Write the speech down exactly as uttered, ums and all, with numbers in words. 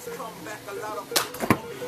come back, a lot of folks on me.